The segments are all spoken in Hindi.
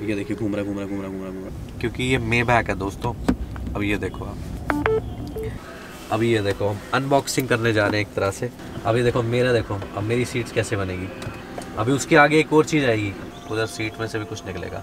ये देखिए घूम रहा, क्योंकि ये मेबैक है दोस्तों। अब ये देखो अभी ये देखो हम अनबॉक्सिंग करने जा रहे हैं एक तरह से। अभी देखो मेरा देखो, अब मेरी सीट्स कैसे बनेगी। अभी उसके आगे एक और चीज़ आएगी, उधर सीट में से भी कुछ निकलेगा।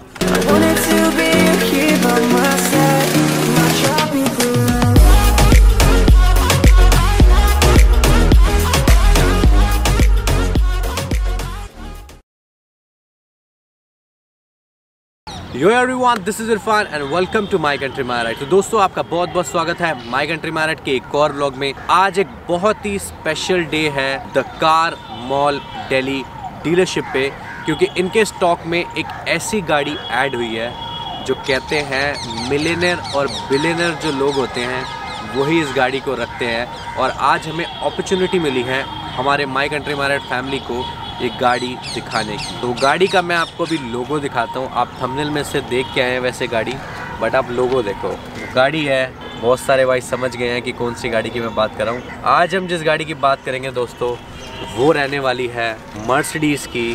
Yo everyone, this is Irfan and welcome to my country my ride. तो दोस्तों आपका बहुत बहुत स्वागत है माई कंट्री माई राइड के एक और व्लॉग में। आज एक बहुत ही स्पेशल डे है the car mall Delhi dealership पे, क्योंकि इनके स्टॉक में एक ऐसी गाड़ी ऐड हुई है जो कहते हैं मिलियनेयर और बिलियनेयर जो लोग होते हैं वही इस गाड़ी को रखते हैं। और आज हमें अपॉर्चुनिटी मिली है हमारे my country my ride family को एक गाड़ी दिखाने की। तो गाड़ी का मैं आपको भी लोगो दिखाता हूँ। आप थंबनेल में से देख के आए हैं वैसे गाड़ी, बट आप लोगो देखो। गाड़ी है, बहुत सारे भाई समझ गए हैं कि कौन सी गाड़ी की मैं बात कर रहा हूँ। आज हम जिस गाड़ी की बात करेंगे दोस्तों वो रहने वाली है मर्सिडीज़ की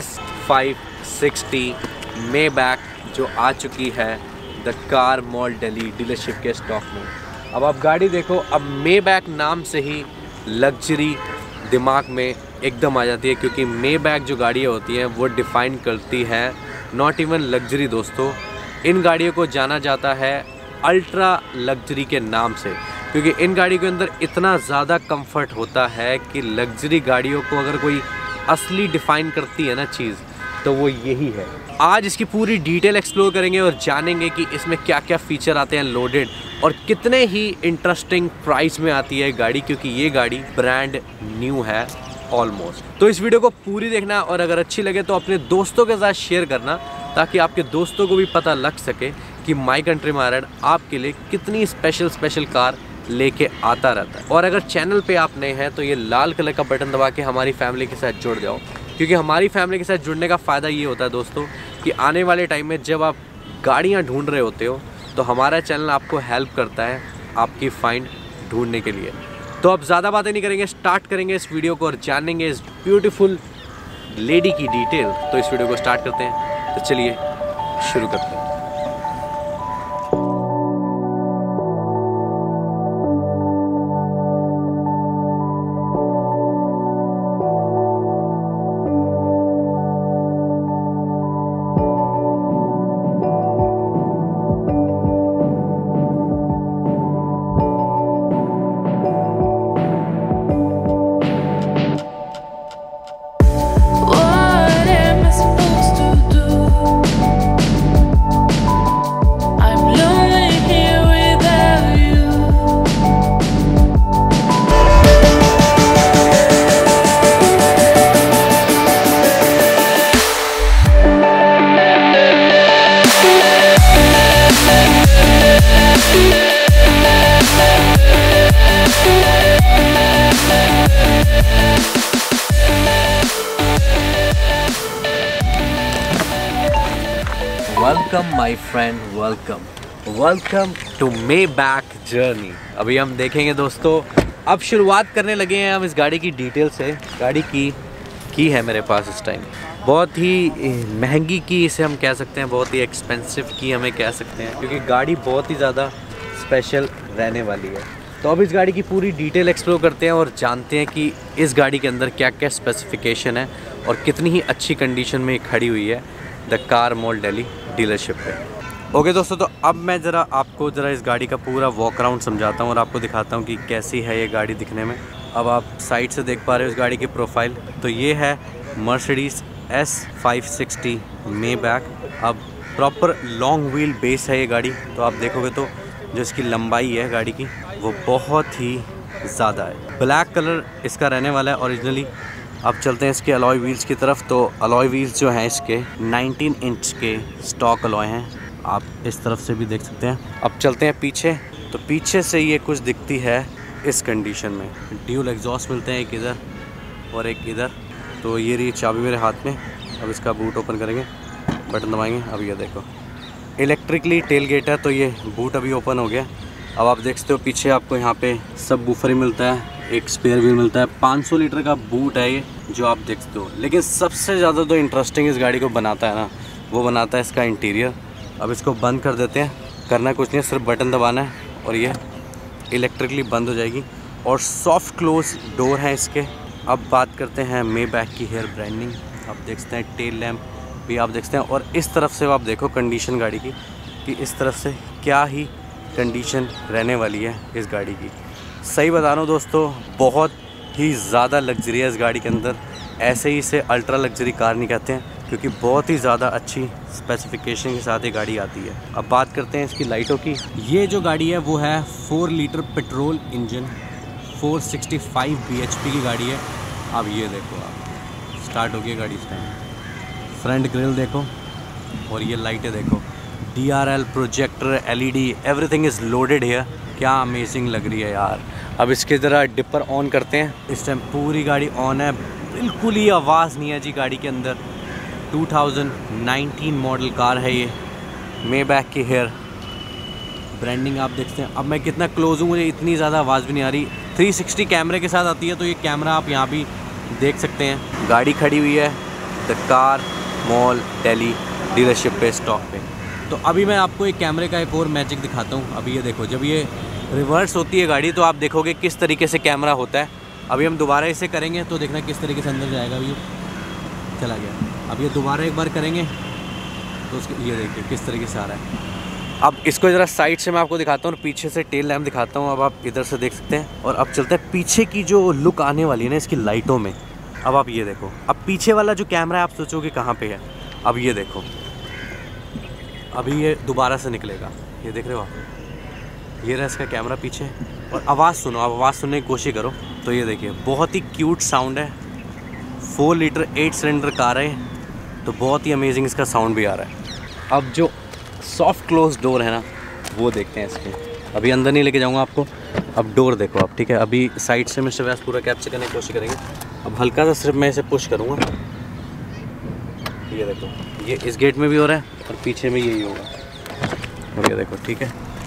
S560 Maybach, जो आ चुकी है the car mall Delhi dealership के स्टॉक में। अब आप गाड़ी देखो, अब Maybach नाम से ही लग्जरी दिमाग में एकदम आ जाती है, क्योंकि Maybach जो गाड़ियाँ होती हैं वो डिफ़ाइन करती हैं नॉट इवन लग्जरी दोस्तों। इन गाड़ियों को जाना जाता है अल्ट्रा लग्जरी के नाम से, क्योंकि इन गाड़ियों के अंदर इतना ज़्यादा कंफर्ट होता है कि लग्जरी गाड़ियों को अगर कोई असली डिफ़ाइन करती है ना चीज़, तो वो यही है। आज इसकी पूरी डिटेल एक्सप्लोर करेंगे और जानेंगे कि इसमें क्या क्या फ़ीचर आते हैं लोडेड, और कितने ही इंटरेस्टिंग प्राइस में आती है गाड़ी, क्योंकि ये गाड़ी ब्रांड न्यू है ऑलमोस्ट। तो इस वीडियो को पूरी देखना, और अगर अच्छी लगे तो अपने दोस्तों के साथ शेयर करना, ताकि आपके दोस्तों को भी पता लग सके कि माई कंट्री माई राइड आपके लिए कितनी स्पेशल कार लेके आता रहता है। और अगर चैनल पे आप नए हैं तो ये लाल कलर का बटन दबा के हमारी फैमिली के साथ जुड़ जाओ, क्योंकि हमारी फैमिली के साथ जुड़ने का फ़ायदा ये होता है दोस्तों कि आने वाले टाइम में जब आप गाड़ियाँ ढूंढ रहे होते हो तो हमारा चैनल आपको हेल्प करता है आपकी फाइंड ढूंढने के लिए। तो अब ज़्यादा बातें नहीं करेंगे, स्टार्ट करेंगे इस वीडियो को और जानेंगे इस ब्यूटीफुल लेडी की डिटेल। तो इस वीडियो को स्टार्ट करते हैं, तो चलिए शुरू करते हैं। Welcome my friend, welcome to Maybach journey. अभी हम देखेंगे दोस्तों, अब शुरुआत करने लगे हैं हम इस गाड़ी की डिटेल से। गाड़ी की है मेरे पास इस टाइम, बहुत ही महंगी की इसे हम कह सकते हैं, बहुत ही एक्सपेंसिव की हमें कह सकते हैं, क्योंकि गाड़ी बहुत ही ज़्यादा स्पेशल रहने वाली है। तो अब इस गाड़ी की पूरी डिटेल एक्सप्लोर करते हैं और जानते हैं कि इस गाड़ी के अंदर क्या क्या स्पेसिफिकेशन है और कितनी ही अच्छी कंडीशन में खड़ी हुई है the car mall Delhi dealership पे। ओके दोस्तों, तो अब मैं आपको इस गाड़ी का पूरा वॉक अराउंड समझाता हूँ और आपको दिखाता हूँ कि कैसी है ये गाड़ी दिखने में। अब आप साइड से देख पा रहे हो इस गाड़ी की प्रोफाइल। तो ये है मर्सिडीज़ S560 Maybach। अब प्रॉपर लॉन्ग व्हील बेस है ये गाड़ी। तो आप देखोगे तो जो इसकी लंबाई है गाड़ी की वो बहुत ही ज़्यादा है। ब्लैक कलर इसका रहने वाला है ओरिजिनली। अब चलते हैं इसके अलॉय व्हील्स की तरफ। तो अलॉय व्हील्स जो हैं इसके 19 इंच के स्टॉक अलॉय हैं, आप इस तरफ से भी देख सकते हैं। अब चलते हैं पीछे। तो पीछे से ये कुछ दिखती है इस कंडीशन में। ड्यूल एग्जॉस्ट मिलते हैं, एक इधर और एक इधर। तो ये रही चाबी मेरे हाथ में। अब इसका बूट ओपन करेंगे, बटन दबाएंगे। अब ये देखो इलेक्ट्रिकली टेल गेट है, तो ये बूट अभी ओपन हो गया। अब आप देख सकते हो पीछे आपको यहाँ पे सब बूफर ही मिलता है, एक स्पेयर भी मिलता है। 500 लीटर का बूट है ये, जो आप देख सकते हो। लेकिन सबसे ज़्यादा तो इंटरेस्टिंग इस गाड़ी को बनाता है ना, वो बनाता है इसका इंटीरियर। अब इसको बंद कर देते हैं, करना कुछ नहीं, सिर्फ बटन दबाना है और ये इलेक्ट्रिकली बंद हो जाएगी। और सॉफ्ट क्लोज डोर है इसके। अब बात करते हैं मेबैक की हेयर ब्रांडिंग। आप देख सकते हैं टेल लैम्प भी आप देख सकते हैं, और इस तरफ से आप देखो कंडीशन गाड़ी की कि इस तरफ से क्या ही कंडीशन रहने वाली है इस गाड़ी की। सही बता रहा हूँ दोस्तों, बहुत ही ज़्यादा लग्जरी है इस गाड़ी के अंदर। ऐसे ही इसे अल्ट्रा लग्जरी कार नहीं कहते हैं, क्योंकि बहुत ही ज़्यादा अच्छी स्पेसिफिकेशन के साथ ये गाड़ी आती है। अब बात करते हैं इसकी लाइटों की। ये जो गाड़ी है वो है 4 लीटर पेट्रोल इंजन, 465 bhp की गाड़ी है। अब ये देखो, आप स्टार्ट हो गई गाड़ी इस टाइम। फ्रंट ग्रिल देखो और ये लाइटें देखो, DRL projector, LED, everything is loaded है। क्या अमेजिंग लग रही है यार। अब इसके ज़रा डिपर ऑन करते हैं। इस टाइम पूरी गाड़ी ऑन है, बिल्कुल ही आवाज़ नहीं है जी गाड़ी के अंदर। 2019 मॉडल कार है ये, मेबैक की हेयर ब्रांडिंग आप देखते हैं। अब मैं कितना क्लोज हूँ, मुझे इतनी ज़्यादा आवाज़ भी नहीं आ रही। 360 कैमरे के साथ आती है, तो ये कैमरा आप यहाँ भी देख सकते हैं। गाड़ी खड़ी हुई है the car mall Delhi dealership पे, स्टॉक पे। तो अभी मैं आपको एक कैमरे का एक और मैजिक दिखाता हूँ। अभी ये देखो, जब ये रिवर्स होती है गाड़ी तो आप देखोगे किस तरीके से कैमरा होता है। अभी हम दोबारा इसे करेंगे तो देखना किस तरीके से अंदर जाएगा। अभी चला गया। अब ये दोबारा एक बार करेंगे तो उसके ये देखिए किस तरीके से आ रहा है। अब इसको ज़रा साइड से मैं आपको दिखाता हूँ और पीछे से टेल लैम्प दिखाता हूँ। अब आप इधर से देख सकते हैं। और अब चलते हैं पीछे की जो लुक आने वाली है ना इसकी लाइटों में। अब आप ये देखो, अब पीछे वाला जो कैमरा है आप सोचोगे कहाँ पे है। अब ये देखो, अभी ये दोबारा से निकलेगा, ये देख रहे हो आप, ये रहा इसका कैमरा पीछे। और आवाज़ सुनो, आप आवाज़ सुनने की कोशिश करो तो ये देखिए बहुत ही क्यूट साउंड है। 4 लीटर 8 सिलेंडर कार है, तो बहुत ही अमेजिंग इसका साउंड भी आ रहा है। अब जो सॉफ्ट क्लोज डोर है ना वो देखते हैं इसके। अभी अंदर नहीं लेके जाऊंगा आपको, अब डोर देखो आप, ठीक है। अभी साइड से मिस्टर व्यास पूरा कैप्चर करने की कोशिश करेंगे। अब हल्का सा सिर्फ मैं इसे पुश करूँगा, ये देखो, ये इस गेट में भी हो रहा है और पीछे में यही होगा। और ये देखो, ठीक है,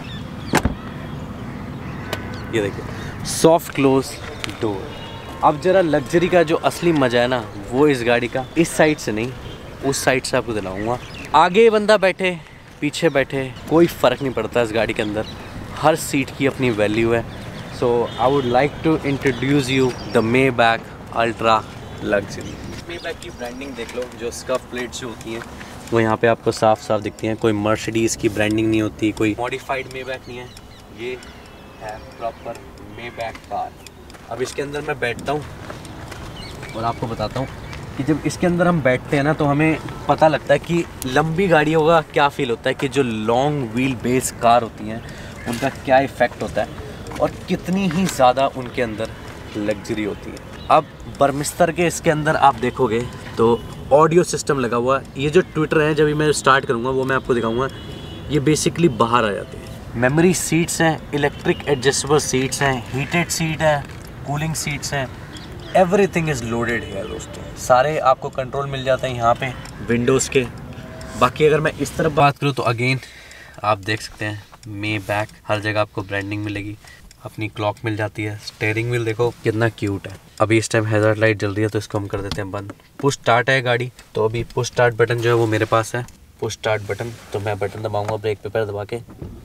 ये देखिए सॉफ्ट क्लोज डोर। अब ज़रा लग्जरी का जो असली मज़ा है ना वो इस गाड़ी का इस साइड से नहीं, उस साइड से आपको दिलाऊंगा। आगे बंदा बैठे पीछे बैठे कोई फ़र्क नहीं पड़ता इस गाड़ी के अंदर, हर सीट की अपनी वैल्यू है। So I would like to introduce you the Maybach ultra luxury. Maybach की ब्रांडिंग देख लो, जो स्कफ प्लेट्स जो होती हैं वो यहाँ पे आपको साफ साफ दिखती हैं। कोई मर्सिडीज़ की ब्रांडिंग नहीं होती, कोई मॉडिफाइड मेबैक नहीं है, ये है प्रॉपर मेबैक कार। अब इसके अंदर मैं बैठता हूँ और आपको बताता हूँ कि जब इसके अंदर हम बैठते हैं ना तो हमें पता लगता है कि लंबी गाड़ियों का क्या फ़ील होता है, कि जो लॉन्ग व्हील बेस कार होती हैं उनका क्या इफ़ेक्ट होता है और कितनी ही ज़्यादा उनके अंदर लग्जरी होती है। अब बर्मिस्टर के इसके अंदर आप देखोगे तो ऑडियो सिस्टम लगा हुआ है। ये जो ट्विटर है जब मैं स्टार्ट करूँगा वो मैं आपको दिखाऊँगा, ये बेसिकली बाहर आ जाती है। मेमोरी सीट्स हैं, इलेक्ट्रिक एडजस्टेबल सीट्स हैं, हीटेड सीट है, कूलिंग सीट्स हैं, एवरीथिंग इज़ लोडेड है दोस्तों। सारे आपको कंट्रोल मिल जाते हैं यहाँ पे विंडोज़ के। बाकी अगर मैं इस तरफ बात करूँ तो अगेन आप देख सकते हैं मेबैक, हर जगह आपको ब्रांडिंग मिलेगी, अपनी क्लॉक मिल जाती है। स्टीयरिंग व्हील देखो कितना क्यूट है। अभी इस टाइम हैज़ार्ड लाइट जल रही है तो इसको हम कर देते हैं बंद। पुश स्टार्ट है गाड़ी, तो अभी पुश स्टार्ट बटन जो है वो मेरे पास है। पुश स्टार्ट बटन, तो मैं बटन दबाऊँगा ब्रेक पे पैर दबा के।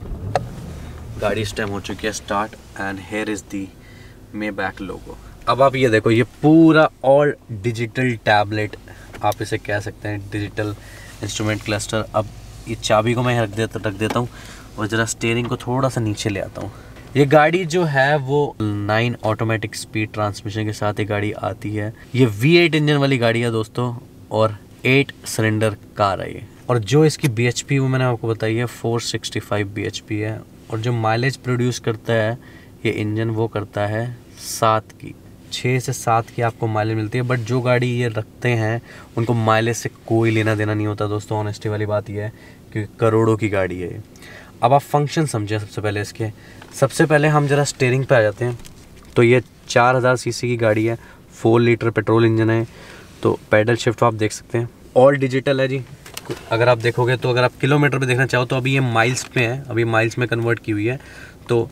गाड़ी इस टाइम हो चुकी है start and here is the Maybach logo. अब आप ये देखो, ये पूरा ऑल डिजिटल टैबलेट आप इसे कह सकते हैं, डिजिटल इंस्ट्रूमेंट क्लस्टर। अब ये चाबी को मैं रख देता हूँ और ज़रा स्टीयरिंग को थोड़ा सा नीचे ले आता हूँ। ये गाड़ी जो है वो 9 ऑटोमेटिक स्पीड ट्रांसमिशन के साथ ये गाड़ी आती है। ये V8 इंजन वाली गाड़ी है दोस्तों और 8 सिलेंडर कार है ये। और जो इसकी BHP वो मैंने आपको बताई है 465 BHP है। और जो माइलेज प्रोड्यूस करता है ये इंजन वो करता है 7 की, 6 से 7 की आपको माइलेज मिलती है। बट जो गाड़ी ये रखते हैं उनको माइलेज से कोई लेना देना नहीं होता दोस्तों। ऑनेस्टी वाली बात ये है क्योंकि करोड़ों की गाड़ी है ये। अब आप फंक्शन समझें सबसे पहले इसके। सबसे पहले हम ज़रा स्टीयरिंग पे आ जाते हैं। तो ये 4000 सीसी की गाड़ी है, 4 लीटर पेट्रोल इंजन है। तो पैडल शिफ्ट आप देख सकते हैं, ऑल डिजिटल है जी। अगर आप देखोगे तो अगर आप किलोमीटर पे देखना चाहो तो अभी ये माइल्स पे है, अभी माइल्स में कन्वर्ट की हुई है। तो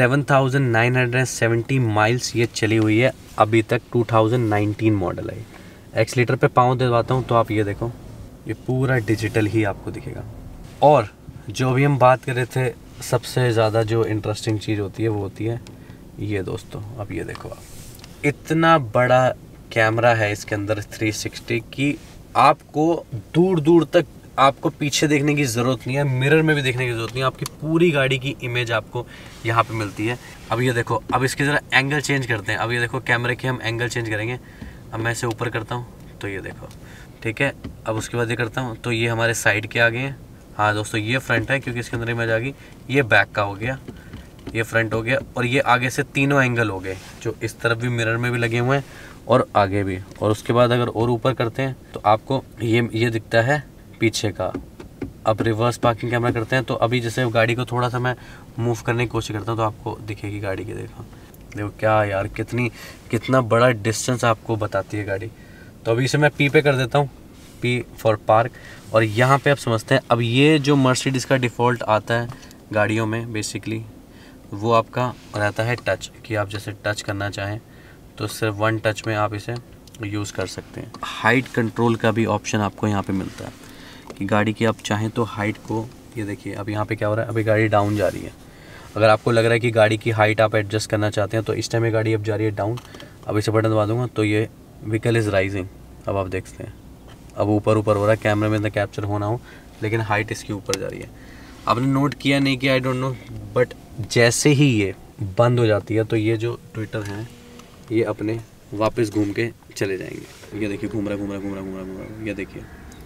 7970 माइल्स ये चली हुई है अभी तक। 2019 मॉडल है। एक्सीलेटर पे पाँव दबाता हूँ तो आप ये देखो ये पूरा डिजिटल ही आपको दिखेगा। और जो अभी हम बात कर रहे थे, सबसे ज़्यादा जो इंटरेस्टिंग चीज़ होती है वो होती है ये दोस्तों। अब ये देखो आप, इतना बड़ा कैमरा है इसके अंदर 360 की, आपको दूर दूर तक आपको पीछे देखने की ज़रूरत नहीं है, मिरर में भी देखने की ज़रूरत नहीं है, आपकी पूरी गाड़ी की इमेज आपको यहाँ पे मिलती है। अब ये देखो, अब इसकी ज़रा एंगल चेंज करते हैं। अब ये देखो कैमरे के हम एंगल चेंज करेंगे। अब मैं इसे ऊपर करता हूँ तो ये देखो, ठीक है। अब उसके बाद ये करता हूँ तो ये हमारे साइड के आ गए हैं। हाँ दोस्तों, ये फ्रंट है क्योंकि इसके अंदर इमेज आ गई। ये बैक का हो गया, ये फ्रंट हो गया, और ये आगे से तीनों एंगल हो गए, जो इस तरफ भी मिरर में भी लगे हुए हैं और आगे भी। और उसके बाद अगर और ऊपर करते हैं तो आपको ये दिखता है पीछे का। अब रिवर्स पार्किंग कैमरा करते हैं तो अभी जैसे गाड़ी को थोड़ा सा मैं मूव करने की कोशिश करता हूँ तो आपको दिखेगी गाड़ी की। देखो क्या यार, कितना बड़ा डिस्टेंस आपको बताती है गाड़ी। तो अभी इसे मैं पी पे कर देता हूँ, पी फॉर पार्क। और यहाँ पे आप समझते हैं, अब ये जो मर्सिडीज़ का डिफ़ॉल्ट आता है गाड़ियों में बेसिकली, वो आपका रहता है टच, कि आप जैसे टच करना चाहें तो सिर्फ 1 टच में आप इसे यूज़ कर सकते हैं। हाइट कंट्रोल का भी ऑप्शन आपको यहाँ पे मिलता है कि गाड़ी की आप चाहें तो हाइट को, ये देखिए अब यहाँ पे क्या हो रहा है, अभी गाड़ी डाउन जा रही है। अगर आपको लग रहा है कि गाड़ी की हाइट आप एडजस्ट करना चाहते हैं तो इस टाइम में गाड़ी अब जा रही है डाउन। अब इसे बटन दबा दूँगा तो ये व्हीकल इज़ राइजिंग। अब आप देखते हैं, अब ऊपर हो रहा है, कैमरे में इतना कैप्चर होना हो, लेकिन हाइट इसकी ऊपर जा रही है। आपने नोट किया नहीं किया आई डोंट नो, बट जैसे ही ये बंद हो जाती है तो ये जो ट्विटर हैं ये अपने वापस घूम के चले जाएंगे। ये देखिए घूम रहा, ये देखिए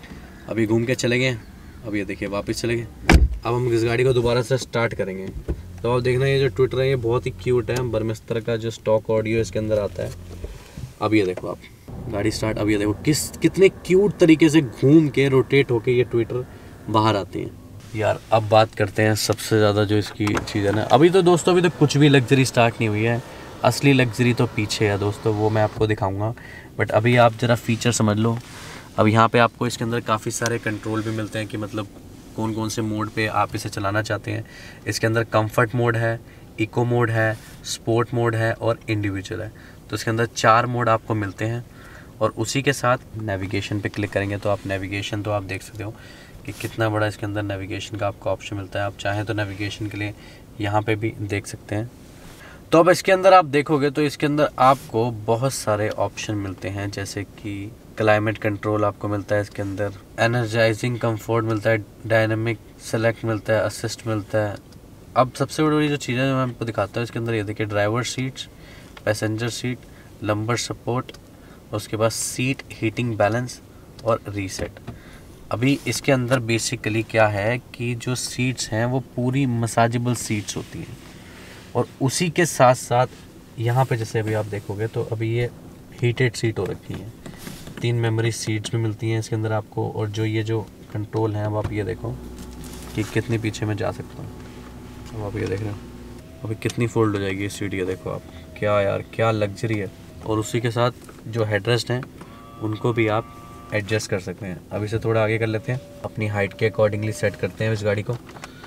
अभी घूम के चले गए। अब ये देखिए वापस चले गए। अब हम इस गाड़ी को दोबारा से स्टार्ट करेंगे तो आप देखना, ये जो ट्विटर है ये बहुत ही क्यूट है। बर्मिस्टर का जो स्टॉक ऑडियो इसके अंदर आता है। अब ये देखो आप, गाड़ी स्टार्ट। अब ये देखो कितने क्यूट तरीके से घूम के रोटेट होके ये ट्विटर बाहर आती हैं यार। अब बात करते हैं सबसे ज़्यादा जो इसकी चीज़ है ना, अभी तो दोस्तों अभी तो कुछ भी लग्जरी स्टार्ट नहीं हुई है, असली लग्जरी तो पीछे है दोस्तों, वो मैं आपको दिखाऊंगा। बट अभी आप ज़रा फीचर समझ लो। अब यहाँ पे आपको इसके अंदर काफ़ी सारे कंट्रोल भी मिलते हैं कि मतलब कौन कौन से मोड पे आप इसे चलाना चाहते हैं। इसके अंदर कंफर्ट मोड है, इको मोड है, स्पोर्ट मोड है और इंडिविजुअल है। तो इसके अंदर 4 मोड आपको मिलते हैं। और उसी के साथ नेविगेशन पे क्लिक करेंगे तो आप नेविगेशन तो आप देख सकते हो कि कितना बड़ा इसके अंदर नेविगेशन का आपको ऑप्शन मिलता है। आप चाहें तो नेविगेशन के लिए यहाँ पे भी देख सकते हैं। तो अब इसके अंदर आप देखोगे तो इसके अंदर आपको बहुत सारे ऑप्शन मिलते हैं, जैसे कि क्लाइमेट कंट्रोल आपको मिलता है इसके अंदर, एनर्जाइजिंग कंफर्ट मिलता है, डायनामिक सेलेक्ट मिलता है, असिस्ट मिलता है। अब सबसे बड़ी जो चीज़ है जो मैं आपको दिखाता हूँ इसके अंदर, ये देखिए driver seats, passenger seat, lumbar support, उसके बाद सीट हीटिंग बैलेंस और रीसेट। अभी इसके अंदर बेसिकली क्या है कि जो सीट्स हैं वो पूरी मसाजेबल सीट्स होती हैं। और उसी के साथ साथ यहाँ पे जैसे अभी आप देखोगे तो अभी ये हीटेड सीट हो रखी है। 3 मेमोरी सीट्स भी मिलती हैं इसके अंदर आपको। और जो ये जो कंट्रोल हैं, अब आप ये देखो कि कितनी पीछे मैं जा सकता हूँ। अब आप ये देख रहे हो अभी कितनी फोल्ड हो जाएगी ये सीट, ये देखो आप, क्या यार क्या लग्जरी है। और उसी के साथ जो हेडरेस्ट हैं उनको भी आप एडजस्ट कर सकते हैं। अब इसे थोड़ा आगे कर लेते हैं, अपनी हाइट के अकॉर्डिंगली सेट करते हैं इस गाड़ी को।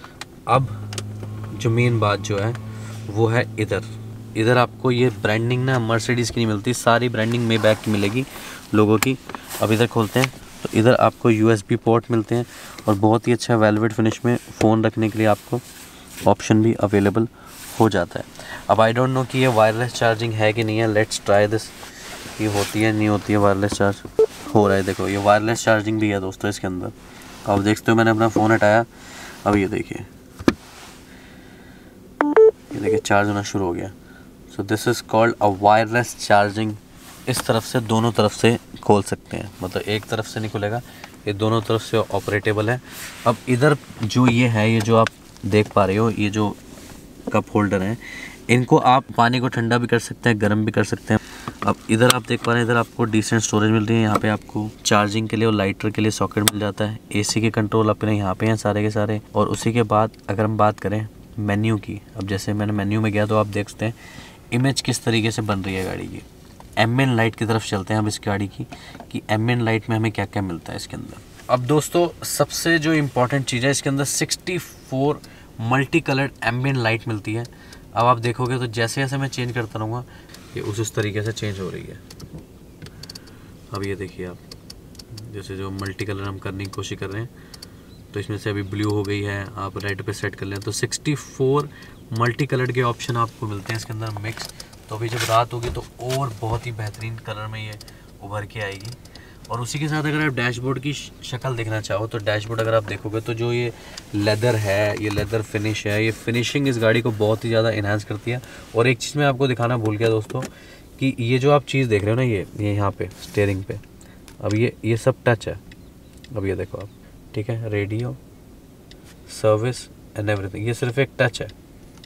अब जो मेन बात जो है वो है इधर आपको ये ब्रांडिंग ना मर्सिडीज़ की नहीं मिलती, सारी ब्रांडिंग मेबैक की मिलेगी लोगों की। अब इधर खोलते हैं तो इधर आपको USB पोर्ट मिलते हैं और बहुत ही अच्छा वेलवेट फिनिश में फ़ोन रखने के लिए आपको ऑप्शन भी अवेलेबल हो जाता है। अब आई डोंट नो कि ये वायरलेस चार्जिंग है कि नहीं है, लेट्स ट्राई दिस। ये होती है नहीं होती है वायरलेस चार्ज, हो रहा है। देखो ये वायरलेस चार्जिंग भी है दोस्तों इसके अंदर। आप देखते हो मैंने अपना फ़ोन हटाया, अब ये देखिए चार्ज होना शुरू हो गया। So this is called a wireless charging. इस तरफ से दोनों तरफ से खोल सकते हैं, मतलब एक तरफ से नहीं खुलेगा, ये दोनों तरफ से ऑपरेटेबल है। अब इधर जो ये है, ये जो आप देख पा रहे हो, ये जो कप होल्डर हैं, इनको आप पानी को ठंडा भी कर सकते हैं, गर्म भी कर सकते हैं। अब इधर आप देख पा रहे हैं, इधर आपको डिसेंट स्टोरेज मिल रही है। यहाँ पे आपको चार्जिंग के लिए और लाइटर के लिए सॉकेट मिल जाता है। AC के कंट्रोल अपने यहाँ पे हैं सारे के सारे। और उसी के बाद अगर हम बात करें मेन्यू की, अब जैसे मैंने मेन्यू में गया तो आप देख सकते हैं इमेज किस तरीके से बन रही है गाड़ी की। एम्बिएंट लाइट की तरफ चलते हैं अब इस गाड़ी की, कि एम्बिएंट लाइट में हमें क्या क्या मिलता है इसके अंदर। अब दोस्तों सबसे जो इम्पोर्टेंट चीज़ है, इसके अंदर 64 मल्टी कलर्ड एम्बिएंट लाइट मिलती है। अब आप देखोगे तो जैसे जैसे मैं चेंज करता रहूँगा ये उस तरीके से चेंज हो रही है। अब ये देखिए आप, जैसे जो मल्टी कलर हम करने की कोशिश कर रहे हैं, तो इसमें से अभी ब्लू हो गई है, आप रेड पे सेट कर लें तो 64 मल्टी कलर के ऑप्शन आपको मिलते हैं इसके अंदर मिक्स। तो अभी जब रात होगी तो और बहुत ही बेहतरीन कलर में ये उभर के आएगी। और उसी के साथ अगर आप डैशबोर्ड की शक्ल देखना चाहो तो डैशबोर्ड अगर आप देखोगे तो जो ये लेदर है, ये लेदर फिनिश है, ये फिनिशिंग इस गाड़ी को बहुत ही ज़्यादा इन्हांस करती है। और एक चीज़ मैं आपको दिखाना भूल गया दोस्तों कि ये जो आप चीज़ देख रहे हो ना, ये यहाँ पे स्टीयरिंग पे, अब ये सब टच है। अब ये देखो आप, ठीक है, रेडियो, सर्विस एंड एवरीथिंग, ये सिर्फ एक टच है,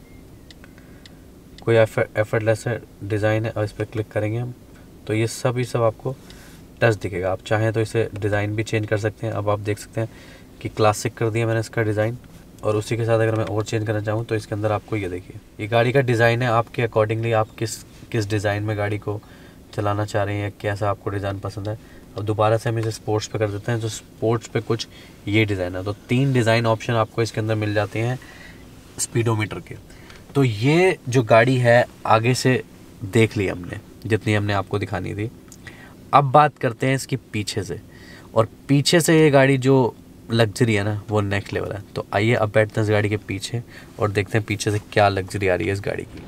कोई एफर्टलेस डिज़ाइन है। और इस पर क्लिक करेंगे हम तो ये सब आपको टच दिखेगा। आप चाहें तो इसे डिज़ाइन भी चेंज कर सकते हैं। अब आप देख सकते हैं कि क्लासिक कर दिया मैंने इसका डिज़ाइन। और उसी के साथ अगर मैं और चेंज करना चाहूँ तो इसके अंदर आपको ये देखिए, ये गाड़ी का डिज़ाइन है, आपके अकॉर्डिंगली आप किस डिज़ाइन में गाड़ी को चलाना चाह रहे हैं, कैसा आपको डिज़ाइन पसंद है। अब दोबारा से हम इसे स्पोर्ट्स पे कर देते हैं, तो स्पोर्ट्स पे कुछ ये डिज़ाइन है। तो 3 डिज़ाइन ऑप्शन आपको इसके अंदर मिल जाते हैं स्पीडोमीटर के। तो ये जो गाड़ी है आगे से देख ली हमने, जितनी हमने आपको दिखानी थी। अब बात करते हैं इसकी पीछे से, और पीछे से ये गाड़ी जो लग्जरी है ना वो नेक्स्ट लेवल है। तो आइए अब बैठते हैं इस गाड़ी के पीछे और देखते हैं पीछे से क्या लग्जरी आ रही है इस गाड़ी की।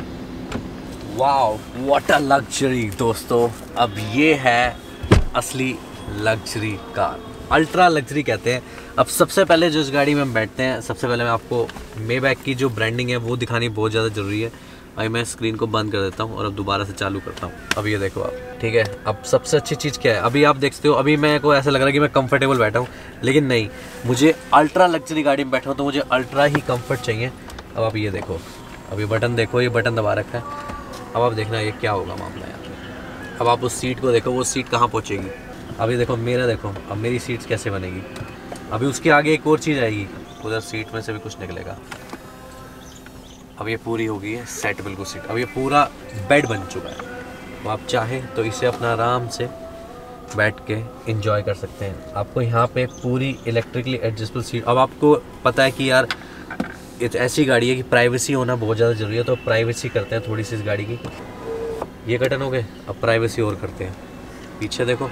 वाओ, व्हाट अ लग्जरी दोस्तों। अब ये है असली लग्जरी कार, अल्ट्रा लग्जरी कहते हैं। अब सबसे पहले जो इस गाड़ी में हम बैठते हैं, सबसे पहले मैं आपको मेबैक की जो ब्रांडिंग है वो दिखानी बहुत ज़्यादा ज़रूरी है। अभी मैं स्क्रीन को बंद कर देता हूँ और अब दोबारा से चालू करता हूँ। अब ये देखो आप, ठीक है। अब सबसे अच्छी चीज़ क्या है, अभी आप देख सकते हो, अभी मेरे को ऐसा लग रहा है कि मैं कंफर्टेबल बैठा हूँ, लेकिन नहीं, मुझे अल्ट्रा लग्जरी गाड़ी में बैठा हूँ तो मुझे अल्ट्रा ही कंफर्ट चाहिए। अब आप ये देखो, अब ये बटन देखो, ये बटन दबा रखा है। अब आप देखना ये क्या होगा मामला यहाँ पे। अब आप उस सीट को देखो, वो सीट कहाँ पहुँचेगी। अभी देखो मेरा, देखो अब मेरी सीट कैसे बनेगी। अभी उसके आगे एक और चीज़ आएगी, उधर सीट में से भी कुछ निकलेगा। अब ये पूरी हो गई है सेट, बिल्कुल सीट। अब ये पूरा बेड बन चुका है। तो आप चाहें तो इसे अपना आराम से बैठ के एंजॉय कर सकते हैं। आपको यहाँ पे पूरी इलेक्ट्रिकली एडजस्टेबल सीट। अब आपको पता है कि यार ये तो ऐसी गाड़ी है कि प्राइवेसी होना बहुत ज़्यादा ज़रूरी है, तो प्राइवेसी करते हैं थोड़ी सी इस गाड़ी की। ये कटन हो गए, अब प्राइवेसी और करते हैं। पीछे देखो,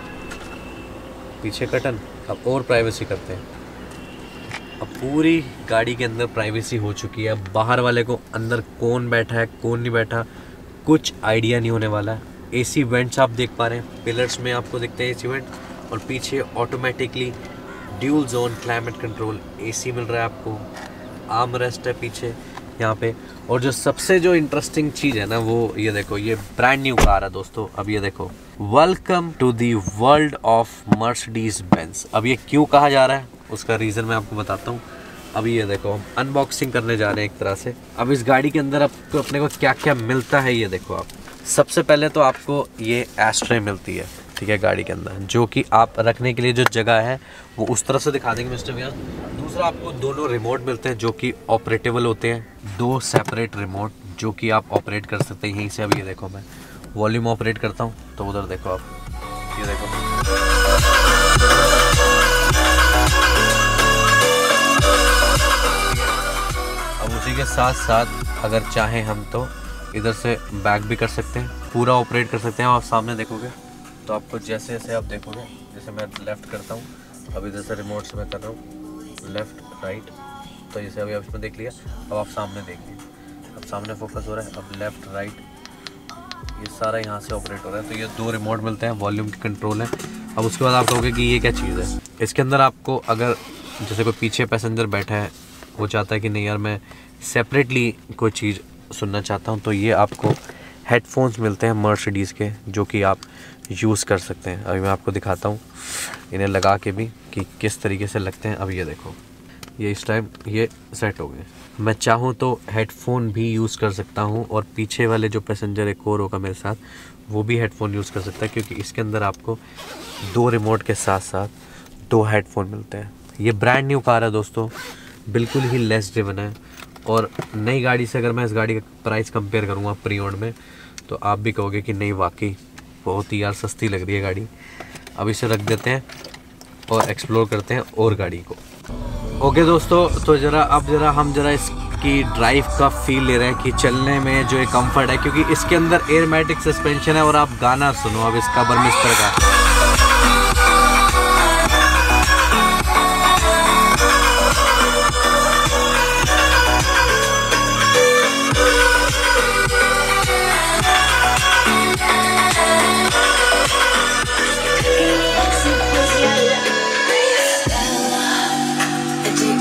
पीछे कटन, अब और प्राइवेसी करते हैं। अब पूरी गाड़ी के अंदर प्राइवेसी हो चुकी है। बाहर वाले को अंदर कौन बैठा है कौन नहीं बैठा कुछ आइडिया नहीं होने वाला है। एसी वेंट्स आप देख पा रहे हैं, पिलर्स में आपको दिखते हैं एसी वेंट, और पीछे automatically dual zone climate control AC मिल रहा है आपको। आर्म रेस्ट है पीछे यहाँ पे। और जो सबसे जो इंटरेस्टिंग चीज़ है ना वो ये देखो, ये ब्रांड न्यू कार है दोस्तों। अब ये देखो, welcome to the world of Mercedes Benz. अब ये क्यों कहा जा रहा है उसका रीज़न मैं आपको बताता हूँ। अब ये देखो, हम अनबॉक्सिंग करने जा रहे हैं एक तरह से। अब इस गाड़ी के अंदर आपको अपने को क्या क्या मिलता है ये देखो आप। सबसे पहले तो आपको ये एस्ट्रे मिलती है, ठीक है, गाड़ी के अंदर, जो कि आप रखने के लिए जो जगह है वो उस तरफ से दिखा देंगे मिस्टर भैया। दूसरा आपको दोनों रिमोट मिलते हैं जो कि ऑपरेटेबल होते हैं, 2 सेपरेट रिमोट जो कि आप ऑपरेट कर सकते हैं यहीं से। अब ये देखो, मैं वॉल्यूम ऑपरेट करता हूँ तो उधर देखो आप, ये देखो, अब उसी के साथ साथ अगर चाहें हम तो इधर से बैक भी कर सकते हैं, पूरा ऑपरेट कर सकते हैं। आप सामने देखोगे तो आपको जैसे जैसे आप देखोगे, जैसे मैं लेफ़्ट करता हूँ, अब इधर से रिमोट से मैं कर रहा हूँ लेफ़्ट राइट, तो जैसे अभी आप इसमें देख लिया। अब आप सामने देखिए, अब सामने फोकस हो रहा है, अब लेफ़्ट राइट ये सारा यहाँ से ऑपरेट हो रहा है। तो ये 2 रिमोट मिलते हैं, वॉल्यूम की कंट्रोल है। अब उसके बाद आप कहोगे कि ये क्या चीज़ है। इसके अंदर आपको अगर जैसे कोई पीछे पैसेंजर बैठा है, वो चाहता है कि नहीं यार मैं सेपरेटली कोई चीज़ सुनना चाहता हूँ, तो ये आपको हेडफोन्स मिलते हैं मर्सिडीज़ के, जो कि आप यूज़ कर सकते हैं। अभी मैं आपको दिखाता हूँ इन्हें लगा के भी कि किस तरीके से लगते हैं। अब ये देखो, ये इस टाइम ये सेट हो गए। मैं चाहूँ तो हेडफोन भी यूज़ कर सकता हूँ, और पीछे वाले जो पैसेंजर एक और होगा मेरे साथ, वो भी हेडफोन यूज़ कर सकता है, क्योंकि इसके अंदर आपको 2 रिमोट के साथ साथ 2 हेडफोन मिलते हैं। ये ब्रांड न्यू कार है दोस्तों, बिल्कुल ही लेस ड्रिवन है। और नई गाड़ी से अगर मैं इस गाड़ी का प्राइस कंपेयर करूँगा प्रीओन्ड में, तो आप भी कहोगे कि नहीं वाकई बहुत ही यार सस्ती लग रही है गाड़ी। अब इसे रख देते हैं और एक्सप्लोर करते हैं और गाड़ी को। ओके दोस्तों, तो हम जरा इसकी ड्राइव का फील ले रहे हैं कि चलने में जो एक कंफर्ट है, क्योंकि इसके अंदर एयरमैटिक सस्पेंशन है। और आप गाना सुनो अब इसका बर्मिस्टर का।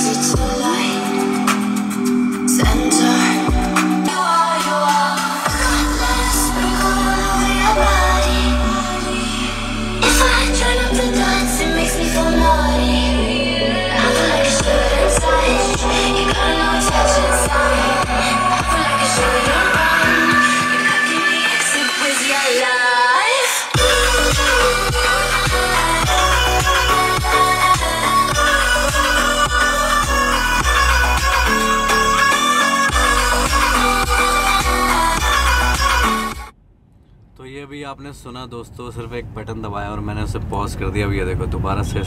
ये भी आपने सुना दोस्तों, सिर्फ एक बटन दबाया और मैंने उसे पॉज कर दिया। अभी ये देखो दोबारा से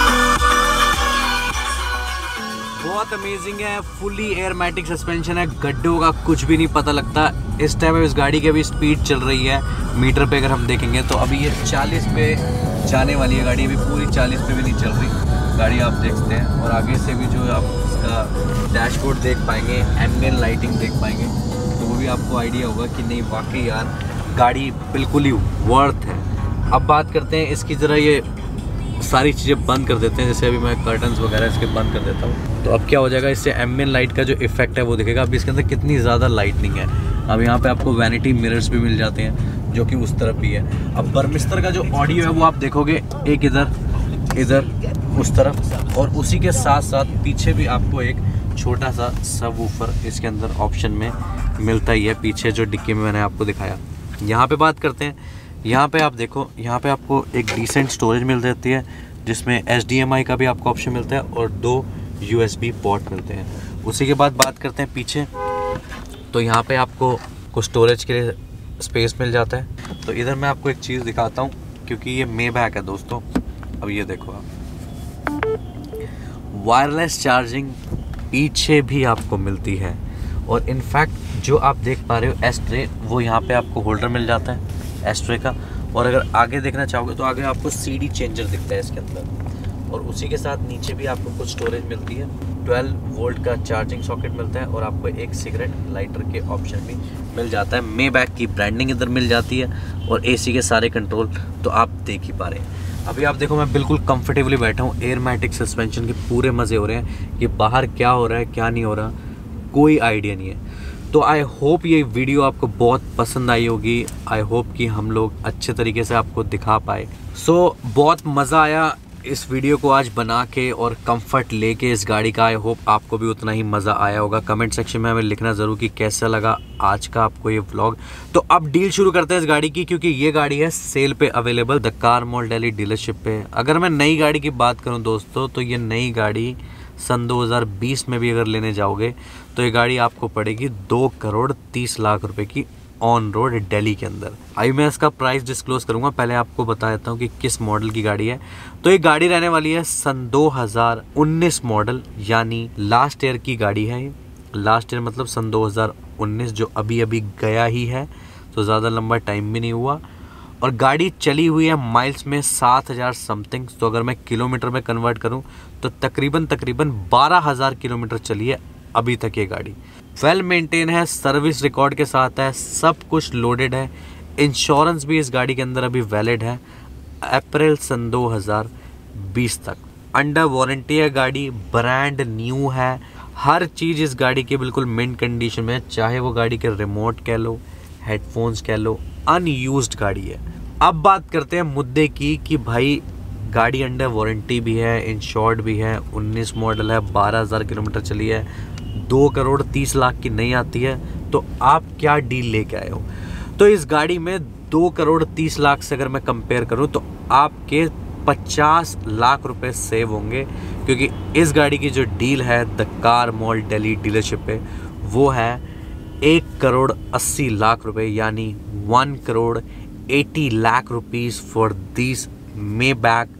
बहुत अमेजिंग है। फुली एयरमैटिक सस्पेंशन है, गड्ढों का कुछ भी नहीं पता लगता। इस टाइम इस गाड़ी की अभी स्पीड चल रही है मीटर पे, अगर हम देखेंगे तो अभी ये 40 पे जाने वाली है गाड़ी। अभी पूरी 40 पे भी नहीं चल रही गाड़ी, आप देख सकते हैं। और आगे से भी जो आप इसका डैशबोर्ड देख पाएंगे, एम्बिएंट लाइटिंग देख पाएंगे, तो वो भी आपको आइडिया होगा कि नहीं वाकई यार गाड़ी बिल्कुल ही वर्थ है। अब बात करते हैं इसकी, ज़रा ये सारी चीज़ें बंद कर देते हैं। जैसे अभी मैं कर्टन्स वगैरह इसके बंद कर देता हूँ, तो अब क्या हो जाएगा, इससे एम्बिएंट लाइट का जो इफेक्ट है वो दिखेगा। अभी इसके अंदर कितनी ज़्यादा लाइटनिंग है। अब यहाँ पे आपको वैनिटी मिरर्स भी मिल जाते हैं जो कि उस तरफ भी है। अब बर्मिस्टर का जो ऑडियो है वो आप देखोगे, एक इधर उस तरफ, और उसी के साथ साथ पीछे भी आपको एक छोटा सा सबवूफर इसके अंदर ऑप्शन में मिलता ही है, पीछे जो डिक्की में मैंने आपको दिखाया। यहाँ पे बात करते हैं, यहाँ पे आप देखो, यहाँ पे आपको एक डिसेंट स्टोरेज मिल जाती है जिसमें HDMI का भी आपको ऑप्शन मिलता है और 2 USB पोर्ट मिलते हैं। उसी के बाद बात करते हैं पीछे, तो यहाँ पे आपको कुछ स्टोरेज के लिए स्पेस मिल जाता है। तो इधर मैं आपको एक चीज़ दिखाता हूँ, क्योंकि ये मेबैक है दोस्तों। अब ये देखो आप, वायरलेस चार्जिंग पीछे भी आपको मिलती है। और इनफैक्ट जो आप देख पा रहे हो एस्ट्रे, वो यहाँ पे आपको होल्डर मिल जाता है एस्ट्रे का। और अगर आगे देखना चाहोगे तो आगे आपको CD चेंजर दिखता है इसके अंदर। और उसी के साथ नीचे भी आपको कुछ स्टोरेज मिलती है, 12 वोल्ट का चार्जिंग सॉकेट मिलता है, और आपको एक सिगरेट लाइटर के ऑप्शन भी मिल जाता है। मेबैक की ब्रांडिंग इधर मिल जाती है, और AC के सारे कंट्रोल तो आप देख ही पा रहे हैं। अभी आप देखो, मैं बिल्कुल कंफर्टेबली बैठा हूँ, एयरमैटिक सस्पेंशन के पूरे मज़े हो रहे हैं। कि बाहर क्या हो रहा है क्या नहीं हो रहा कोई आइडिया नहीं है। तो आई होप ये वीडियो आपको बहुत पसंद आई होगी। आई होप कि हम लोग अच्छे तरीके से आपको दिखा पाए। बहुत मज़ा आया इस वीडियो को आज बना के और कंफर्ट लेके इस गाड़ी का। आई होप आपको भी उतना ही मज़ा आया होगा। कमेंट सेक्शन में हमें लिखना ज़रूर कि कैसा लगा आज का आपको ये व्लॉग। तो अब डील शुरू करते हैं इस गाड़ी की, क्योंकि ये गाड़ी है सेल पे available the car mall Delhi dealership पे। अगर मैं नई गाड़ी की बात करूँ दोस्तों, तो ये नई गाड़ी सन 2020 में भी अगर लेने जाओगे तो ये गाड़ी आपको पड़ेगी 2,30,00,000 रुपए की ऑन रोड दिल्ली के अंदर। अभी मैं इसका प्राइस डिस्क्लोज करूंगा, पहले आपको बता देता हूँ कि किस मॉडल की गाड़ी है। तो ये गाड़ी रहने वाली है सन 2019 मॉडल, यानी लास्ट ईयर की गाड़ी है। ये लास्ट ईयर मतलब सन 2019, जो अभी अभी गया ही है, तो ज़्यादा लंबा टाइम भी नहीं हुआ। और गाड़ी चली हुई है माइल्स में 7,000 समथिंग। तो अगर मैं किलोमीटर में कन्वर्ट करूं तो तकरीबन 12,000 किलोमीटर चली है अभी तक ये गाड़ी। वेल मेंटेन है, सर्विस रिकॉर्ड के साथ है, सब कुछ लोडेड है। इंश्योरेंस भी इस गाड़ी के अंदर अभी वैलिड है अप्रैल सन 2020 तक। अंडर वारंटी है गाड़ी, ब्रांड न्यू है। हर चीज़ इस गाड़ी की बिल्कुल मिंट कंडीशन में है, चाहे वो गाड़ी के रिमोट कह लो, हेडफोन्स कह लो, अनयूज्ड गाड़ी है। अब बात करते हैं मुद्दे की कि भाई गाड़ी अंडर वारंटी भी है, इंश्योर्ड भी है, 19 मॉडल है, 12,000 किलोमीटर चली है, 2,30,00,000 की नहीं आती है, तो आप क्या डील लेके आए हो। तो इस गाड़ी में 2,30,00,000 से अगर मैं कंपेयर करूं तो आपके 50 लाख रुपए सेव होंगे, क्योंकि इस गाड़ी की जो डील है the car mall Delhi dealership पे, वो है 1,80,00,000 रुपए, यानी 1,80,00,000 rupees for this Maybach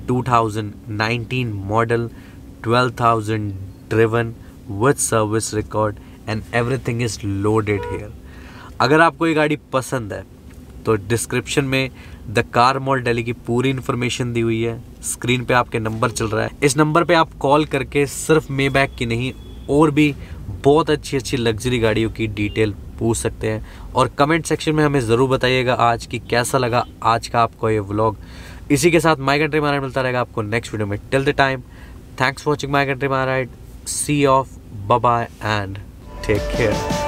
2019 model, 12,000 driven with service record and everything is loaded here। अगर आपको ये गाड़ी पसंद है तो डिस्क्रिप्शन में द कार मॉल दिल्ली की पूरी इन्फॉर्मेशन दी हुई है। स्क्रीन पे आपके नंबर चल रहा है, इस नंबर पे आप कॉल करके सिर्फ Maybach की नहीं और भी बहुत अच्छी अच्छी लग्जरी गाड़ियों की डिटेल पूछ सकते हैं। और कमेंट सेक्शन में हमें ज़रूर बताइएगा आज कि कैसा लगा आज का आपको ये व्लॉग। इसी के साथ माई कंट्री माई राइड मिलता रहेगा आपको नेक्स्ट वीडियो में। Till the time, thanks for watching my country my ride. See off, bye bye and take care.